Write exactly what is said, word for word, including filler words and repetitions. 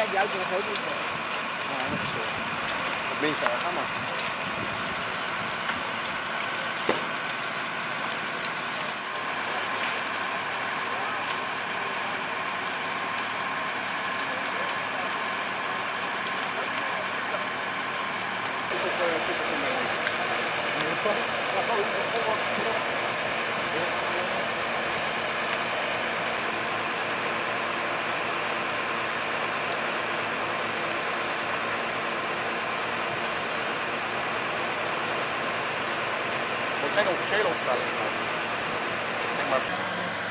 die auto was ook niet. Ja, dat is uh, het minste erg, ga maar. Geen officiële opstelling. Denk maar.